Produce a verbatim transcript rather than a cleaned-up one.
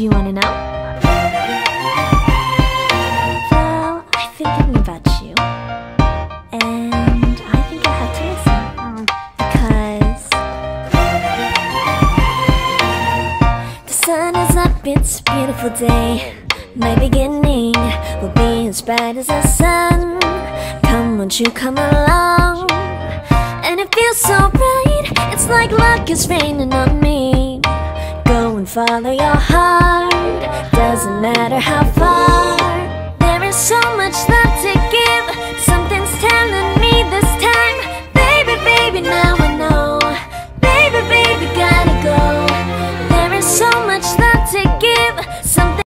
Do you want to know? Well, I've been thinking about you, and I think I have to listen, because the sun is up, it's a beautiful day. My beginning will be as bright as the sun. Come, won't you come along? And it feels so bright, it's like luck is raining on me. Go and follow your heart, doesn't matter how far. There is so much that